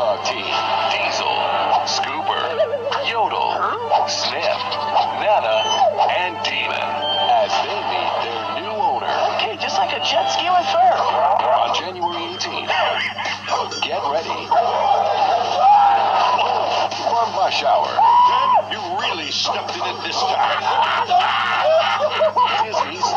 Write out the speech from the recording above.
Dog team, Diesel, Scooper, Yodel, Sniff, Nana, and Demon as they meet their new owner. Okay, just like a jet ski with fur. On January 18th, get ready for Rush Hour. You really stepped in it this time. Disney's